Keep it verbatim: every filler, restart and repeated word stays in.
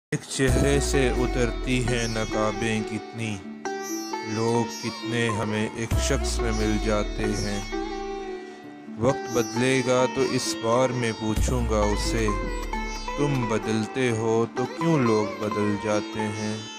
एक चेहरे से उतरती हैं नकाबें कितनी, लोग कितने हमें एक शख्स में मिल जाते हैं। वक्त बदलेगा तो इस बार मैं पूछूंगा उसे, तुम बदलते हो तो क्यों लोग बदल जाते हैं।